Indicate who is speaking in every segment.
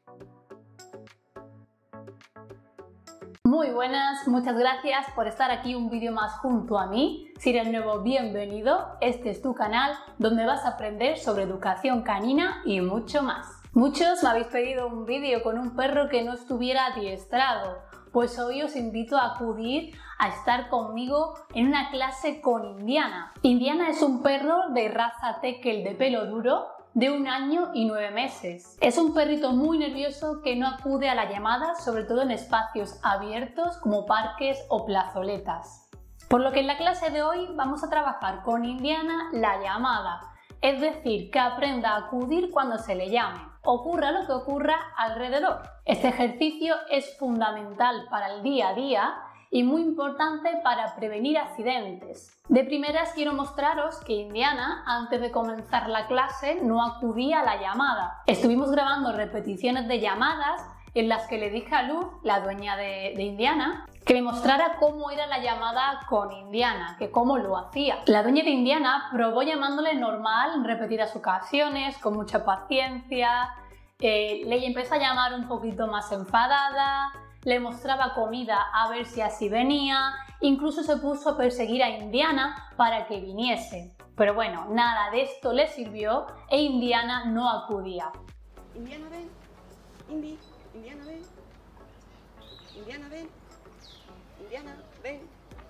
Speaker 1: Muy buenas, muchas gracias por estar aquí un vídeo más junto a mí. Si eres nuevo, bienvenido. Este es tu canal donde vas a aprender sobre educación canina y mucho más. Muchos me habéis pedido un vídeo con un perro que no estuviera adiestrado. Pues hoy os invito a acudir a estar conmigo en una clase con Indiana. Indiana es un perro de raza Tekel de pelo duro de 1 año y 9 meses. Es un perrito muy nervioso que no acude a la llamada, sobre todo en espacios abiertos como parques o plazoletas. Por lo que en la clase de hoy vamos a trabajar con Indiana la llamada, es decir, que aprenda a acudir cuando se le llame, ocurra lo que ocurra alrededor. Este ejercicio es fundamental para el día a día y muy importante para prevenir accidentes. De primeras quiero mostraros que Indiana, antes de comenzar la clase, no acudía a la llamada. Estuvimos grabando repeticiones de llamadas en las que le dije a Luz, la dueña de Indiana, que me mostrara cómo era la llamada con Indiana, que cómo lo hacía. La dueña de Indiana probó llamándole normal en repetidas ocasiones, con mucha paciencia, le empezó a llamar un poquito más enfadada, le mostraba comida a ver si así venía, incluso se puso a perseguir a Indiana para que viniese. Pero bueno, nada de esto le sirvió e Indiana no acudía.
Speaker 2: Indiana, ven. Indiana, ven. Indiana, ven. Indiana, ven.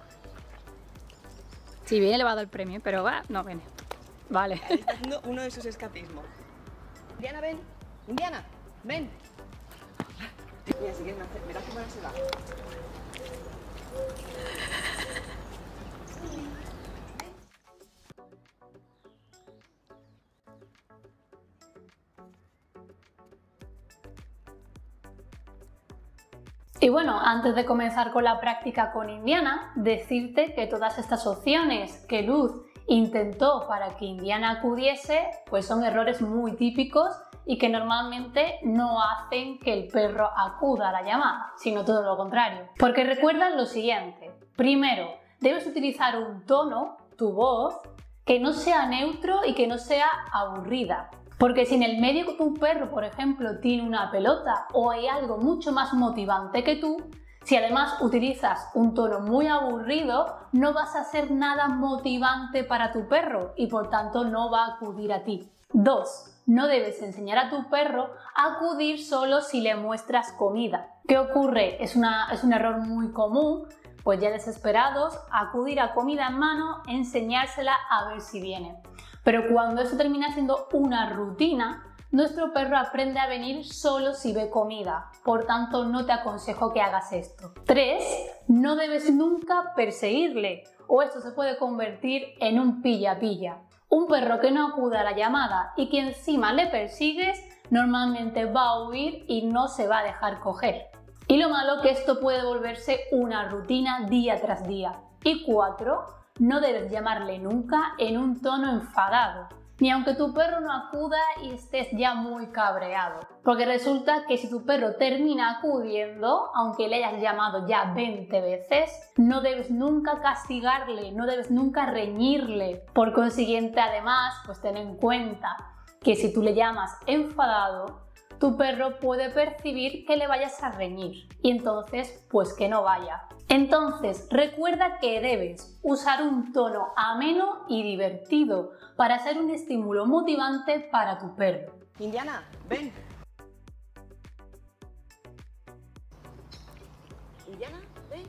Speaker 3: Si viene le va a dar el premio, pero va, no viene. Vale.
Speaker 2: Ahí está haciendo uno de sus escapismos. Indiana, ven. Indiana, ven. Mira, si quieres hacer, verás cómo ahora se va.
Speaker 1: Y bueno, antes de comenzar con la práctica con Indiana, decirte que todas estas opciones que Luz intentó para que Indiana acudiese, pues son errores muy típicos y que normalmente no hacen que el perro acuda a la llamada, sino todo lo contrario. Porque recuerda lo siguiente: primero, debes utilizar un tono, tu voz, que no sea neutro y que no sea aburrida. Porque si en el medio tu perro, por ejemplo, tiene una pelota o hay algo mucho más motivante que tú, si además utilizas un tono muy aburrido, no vas a hacer nada motivante para tu perro y por tanto no va a acudir a ti. 2. No debes enseñar a tu perro a acudir solo si le muestras comida. ¿Qué ocurre? Es un error muy común, pues ya desesperados, acudir a comida en mano, enseñársela a ver si viene. Pero cuando eso termina siendo una rutina, nuestro perro aprende a venir solo si ve comida, por tanto no te aconsejo que hagas esto. 3. No debes nunca perseguirle, o esto se puede convertir en un pilla-pilla. Un perro que no acuda a la llamada y que encima le persigues, normalmente va a huir y no se va a dejar coger. Y lo malo que esto puede volverse una rutina día tras día. Y 4. No debes llamarle nunca en un tono enfadado, ni aunque tu perro no acuda y estés ya muy cabreado. Porque resulta que si tu perro termina acudiendo, aunque le hayas llamado ya 20 veces, no debes nunca castigarle, no debes nunca reñirle. Por consiguiente, además, pues ten en cuenta que si tú le llamas enfadado, tu perro puede percibir que le vayas a reñir y entonces pues que no vaya. Entonces recuerda que debes usar un tono ameno y divertido para ser un estímulo motivante para tu perro.
Speaker 2: Indiana, ven. Indiana, ven.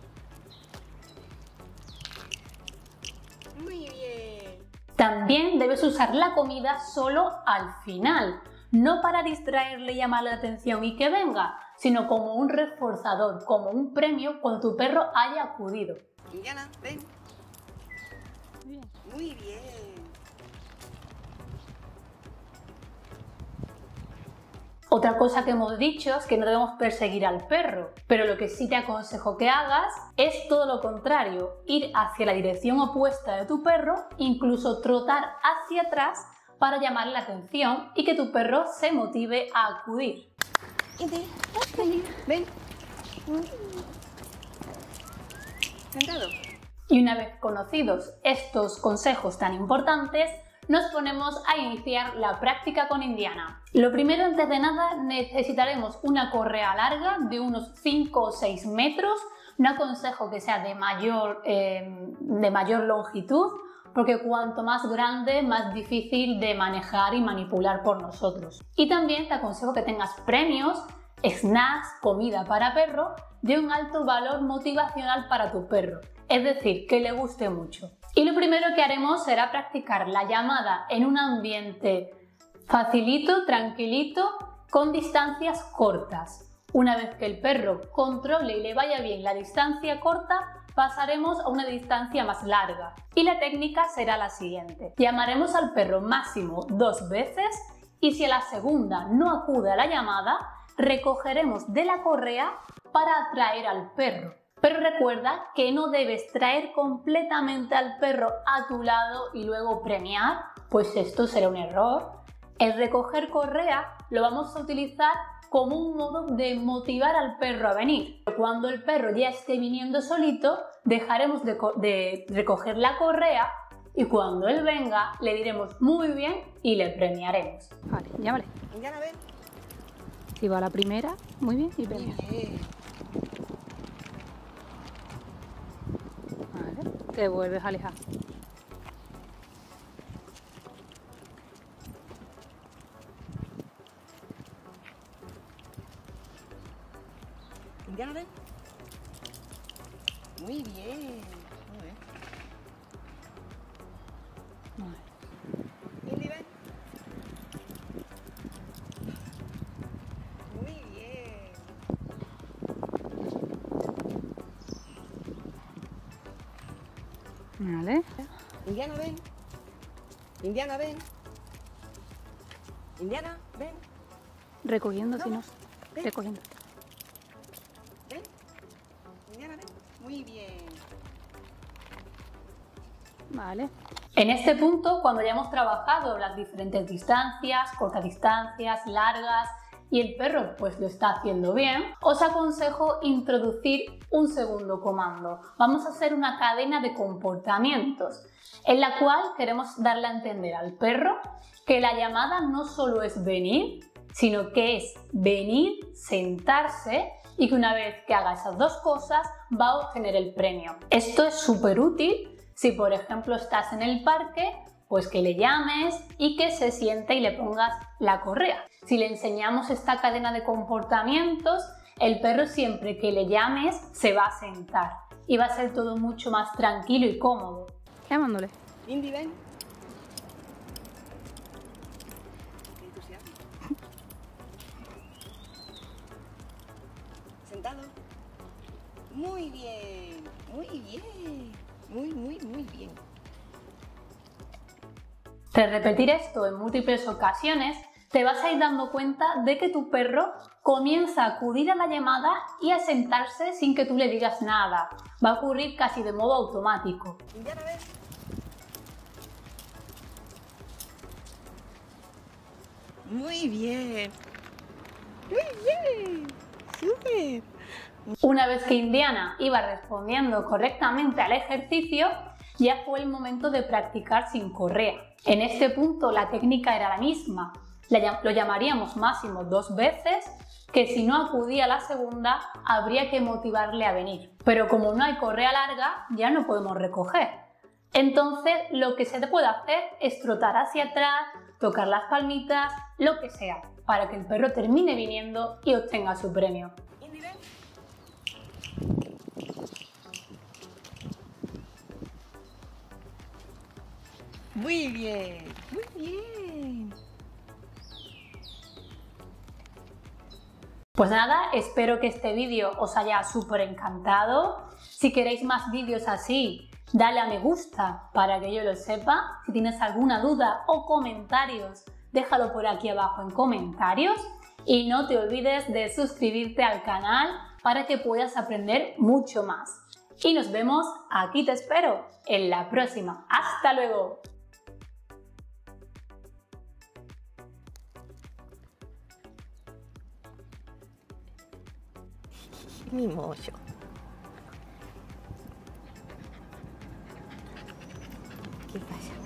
Speaker 2: Muy bien.
Speaker 1: También debes usar la comida solo al final. No para distraerle y llamarle la atención y que venga, sino como un reforzador, como un premio cuando tu perro haya acudido.
Speaker 2: Indiana, ven. Muy bien.
Speaker 1: Otra cosa que hemos dicho es que no debemos perseguir al perro, pero lo que sí te aconsejo que hagas es todo lo contrario, ir hacia la dirección opuesta de tu perro, incluso trotar hacia atrás para llamarle la atención y que tu perro se motive a acudir.
Speaker 2: Ven. Sentado.
Speaker 1: Y una vez conocidos estos consejos tan importantes, nos ponemos a iniciar la práctica con Indiana. Lo primero, antes de nada, necesitaremos una correa larga de unos 5 o 6 metros. No aconsejo que sea de mayor longitud, porque cuanto más grande, más difícil de manejar y manipular por nosotros. Y también te aconsejo que tengas premios, snacks, comida para perro, de un alto valor motivacional para tu perro, es decir, que le guste mucho. Y lo primero que haremos será practicar la llamada en un ambiente facilito, tranquilito, con distancias cortas. Una vez que el perro controle y le vaya bien la distancia corta, pasaremos a una distancia más larga. Y la técnica será la siguiente. Llamaremos al perro máximo 2 veces y si a la segunda no acude a la llamada, recogeremos de la correa para atraer al perro. Pero recuerda que no debes traer completamente al perro a tu lado y luego premiar, pues esto será un error. El recoger correa lo vamos a utilizar como un modo de motivar al perro a venir. Cuando el perro ya esté viniendo solito, dejaremos de recoger la correa y cuando él venga le diremos muy bien y le premiaremos.
Speaker 3: Vale, llámale.
Speaker 2: Indiana, ven.
Speaker 3: Si va a la primera, muy bien, y premia.
Speaker 2: Bien.
Speaker 3: Vale, te vuelves a alejar.
Speaker 2: Indiana, ven. Muy bien. Muy bien.
Speaker 3: Vale.
Speaker 2: Indy, ven. Muy bien.
Speaker 3: Vale.
Speaker 2: Indiana, ven. Indiana, ven. Indiana, ven.
Speaker 3: Recogiendo, si no.
Speaker 2: Ven.
Speaker 3: Recogiendo.
Speaker 2: Ven. Indiana, ven. Muy bien.
Speaker 3: Vale.
Speaker 1: En este punto, cuando ya hemos trabajado las diferentes distancias, cortas distancias, largas, y el perro pues lo está haciendo bien, os aconsejo introducir un segundo comando. Vamos a hacer una cadena de comportamientos en la cual queremos darle a entender al perro que la llamada no solo es venir, sino que es venir, sentarse y que una vez que haga esas dos cosas va a obtener el premio. Esto es súper útil si por ejemplo estás en el parque, pues que le llames y que se siente y le pongas la correa. Si le enseñamos esta cadena de comportamientos, el perro siempre que le llames se va a sentar y va a ser todo mucho más tranquilo y cómodo.
Speaker 3: Llamándole.
Speaker 2: Indy, ven. Qué entusiasmo. Sentado. Muy bien. Muy bien. Muy bien.
Speaker 1: Tras repetir esto en múltiples ocasiones, te vas a ir dando cuenta de que tu perro comienza a acudir a la llamada y a sentarse sin que tú le digas nada. Va a ocurrir casi de modo automático.
Speaker 2: Indiana, ven. Muy bien. Muy bien. Súper.
Speaker 1: Una vez que Indiana iba respondiendo correctamente al ejercicio, ya fue el momento de practicar sin correa. En este punto la técnica era la misma. Lo llamaríamos máximo 2 veces, que si no acudía a la segunda habría que motivarle a venir. Pero como no hay correa larga, ya no podemos recoger. Entonces lo que se te puede hacer es trotar hacia atrás, tocar las palmitas, lo que sea, para que el perro termine viniendo y obtenga su premio.
Speaker 2: Indy, ven. Muy bien. Muy bien.
Speaker 1: Pues nada, espero que este vídeo os haya súper encantado. Si queréis más vídeos así, dale a me gusta para que yo lo sepa. Si tienes alguna duda o comentarios, déjalo por aquí abajo en comentarios. Y no te olvides de suscribirte al canal para que puedas aprender mucho más. Y nos vemos, aquí te espero, en la próxima. ¡Hasta luego!
Speaker 2: Mimoso. ¿Qué pasa?